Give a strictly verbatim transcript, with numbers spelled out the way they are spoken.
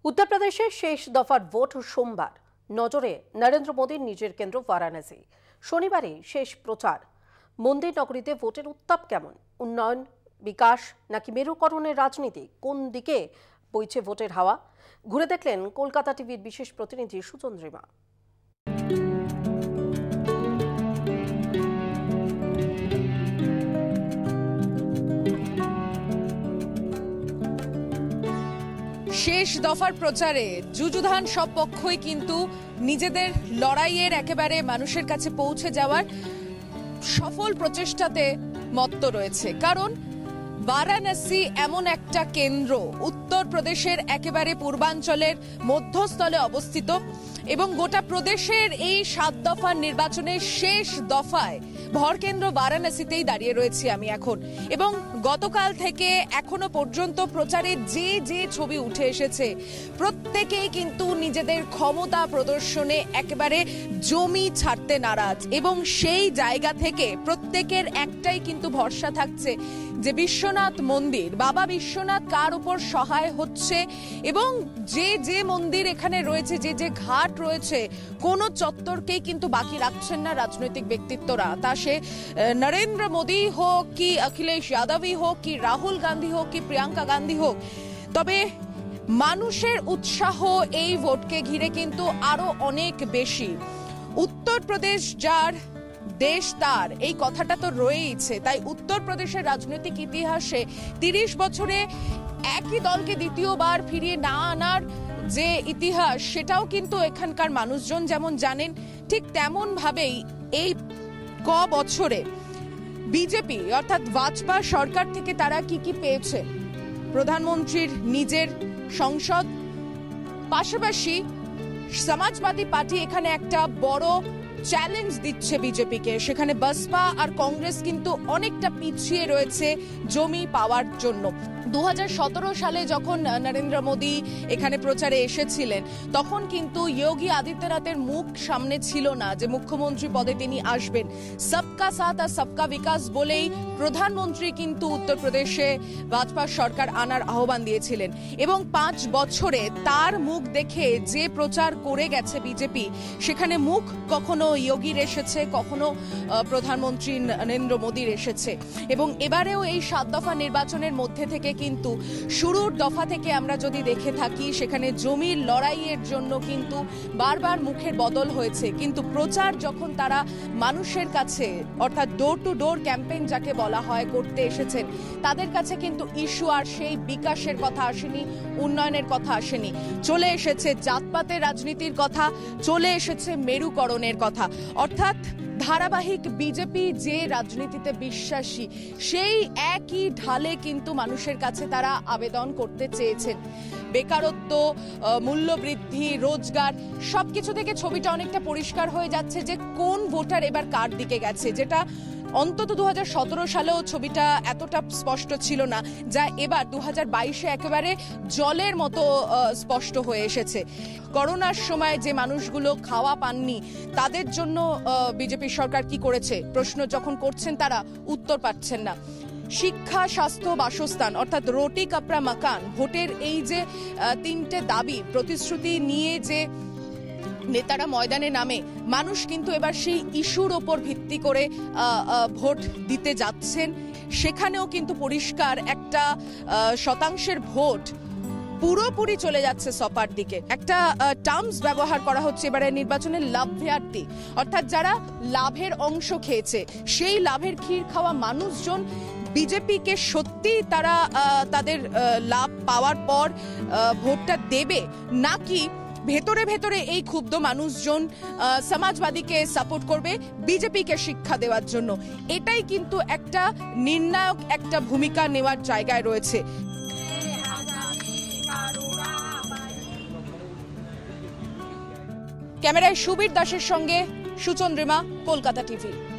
उत्तर प्रदेशे शेष दफार भोट सोमवार नजरे नरेंद्र मोदीर निजेर केंद्र वाराणसी। शनिवारे शेष प्रचार। मंदिर नगरीते भोटेर उत्ताप केमन? उन्नयन विकास नाकि मेरुकरণের राजनीति कोन दिके বইছে ভোটের হাওয়া? ঘুরে দেখলেন কলকাতা টিভির বিশেষ প্রতিনিধি সুচন্দ্রিমা। शेष दफार प्रचारे जुजुधान सब पक्षई किन्तु निजेदेर लड़ाइयेर एकेबारे मानुषेर काछे पौঁছে যাওয়ার सफल प्रचेष्टाते मत्त रयेछे। कारण वाराणसी एमन एकटा केंद्र उत्तर प्रदेशेर एकेबारे पूर्वांचलेर मध्यस्थले अवस्थित एवं गोटा प्रदेशेर एई सात दफार निर्वाचने शेष दफाय भरकेंद्र वाराणसीतेई दाड़िये रयेछि आमि एखन। एवं गतकाल थेके एखोनो पर्यन्त प्रचारे जे जे छवि उठे एसेছে प्रत्येकेই কিন্তু নিজেদের ক্ষমতা প্রদর্শনে একেবারে জমি ছাড়তে নারাজ এবং সেই জায়গা থেকে প্রত্যেকের একটাই কিন্তু ভরসা থাকছে যে বিশ্বনাথ মন্দির বাবা বিশ্বনাথ কার উপর সহায় হচ্ছে এবং যে যে মন্দির এখানে রয়েছে যে যে ঘাট রয়েছে কোনো চত্বরকেই কিন্তু বাকি রাখছেন না রাজনৈতিক ব্যক্তিত্বরা। তা সে নরেন্দ্র মোদী হোক কি অখিলেশ যাদবই হোক কি রাহুল গান্ধী হোক কি প্রিয়াঙ্কা গান্ধী হোক, তবে মানুষের উৎসাহ এই ভোটকে ঘিরে কিন্তু আরো অনেক বেশি। উত্তর প্রদেশ যার দেশ তার এই কথাটা তো রয়েইছে, তাই উত্তর প্রদেশের রাজনৈতিক ইতিহাসে তিরিশ বছরে একই দলকে দ্বিতীয়বার ফিরিয়ে না আনার যে ইতিহাস সেটাও কিন্তু এখানকার মানুষজন যেমন জানেন, ঠিক তেমন ভাবেই এই ক বছরে বিজেপি অর্থাৎ ভাজপা সরকার থেকে তারা কি কি পেয়েছে, প্রধানমন্ত্রীর নিজের সংসদ, পাশাপাশি সমাজবাদী পার্টি এখানে একটা বড় চ্যালেঞ্জ দিচ্ছে বিজেপিকে। সেখানে বাসপা আর কংগ্রেস কিন্তু অনেকটা পিছিয়ে রয়েছে জমি পাওয়ার জন্য। দু হাজার সতেরো সালে যখন নরেন্দ্র মোদী এখানে প্রচারে এসেছিলেন তখন কিন্তু যোগী আদিত্যনাথের মুখ সামনে ছিল না যে মুখ্যমন্ত্রী পদে তিনি আসবেন। সবকা সাথ আর সবকা বিকাশ বলেই প্রধানমন্ত্রী কিন্তু উত্তরপ্রদেশে ভাজপা সরকার আনার আহ্বান দিয়েছিলেন এবং পাঁচ বছরে তার মুখ দেখে যে প্রচার করে গেছে বিজেপি, সেখানে মুখ কখনো যোগীর এসেছে কখনো প্রধানমন্ত্রী নরেন্দ্র মোদীর এসেছে। এবং এবারেও এই সাত দফা নির্বাচনের মধ্যে থেকে কিন্তু শুরুর দফা থেকে আমরা যদি দেখে থাকি সেখানে জমির লড়াইয়ের জন্য কিন্তু বারবার মুখের বদল হয়েছে, কিন্তু প্রচার যখন তারা মানুষের কাছে অর্থাৎ ডোর টু ডোর ক্যাম্পেইন যাকে বলা হয় করতে এসেছেন তাদের কাছে কিন্তু ইস্যু আর সেই বিকাশের কথা আসেনি, উন্নয়নের কথা আসেনি, চলে এসেছে জাতপাতের রাজনীতির কথা, চলে এসেছে মেরুকরণের কথা। অর্থাৎ ধারাবাহিক বিজেপি যে রাজনীতিতে বিশ্বাসী সেই একই ঢালে কিন্তু মানুষের কাছে তারা আবেদন করতে চেয়েছেন। বেকারত্ব, মূল্যবৃদ্ধি, রোজগার সবকিছু থেকে ছবিটা অনেকটা পরিষ্কার হয়ে যাচ্ছে যে কোন ভোটার এবার কার দিকে গেছে, যেটা অন্তত দু হাজার সতেরো সালেও ছবিটা এতটা স্পষ্ট ছিল না, যা এবার দু হাজার বাইশে একেবারে জলের মতো স্পষ্ট হয়ে এসেছে। করোনার সময় যে মানুষগুলো খাওয়া পাননি তাদের জন্য বিজেপি সরকার কি করেছে প্রশ্ন যখন করছেন তারা উত্তর পাচ্ছেন না। শিক্ষা, স্বাস্থ্য, বাসস্থান অর্থাৎ রোটি কাপড়া মাকান, ভোটের এই যে তিনটে দাবি প্রতিশ্রুতি নিয়ে যে নেতারা ময়দানে নামে মানুষ কিন্তু এবার সেই ইস্যুর ওপর ভিত্তি করে ভোট দিতে যাচ্ছেন। সেখানেও কিন্তু পরিষ্কার একটা শতাংশের ভোট পুরোপুরি চলে যাচ্ছে সপার দিকে। একটা টার্মস ব্যবহার করা হচ্ছে এবারে নির্বাচনে লাভ্যার্থী, অর্থাৎ যারা লাভের অংশ খেয়েছে সেই লাভের ক্ষীর খাওয়া মানুষজন বিজেপিকে সত্যি তারা তাদের লাভ পাওয়ার পর ভোটটা দেবে নাকি ভেতরে ভেতরে এই ক্ষুব্ধ মানুষজন সমাজবাদীকে সাপোর্ট করবে বিজেপিকে শিক্ষা দেওয়ার জন্য। এটাই কিন্তু একটা নির্ণায়ক একটা ভূমিকা নেওয়ার জায়গায় রয়েছে। ক্যামেরায় সুবীর দাসের সঙ্গে সুচন্দ্রিমা, কলকাতা টিভি।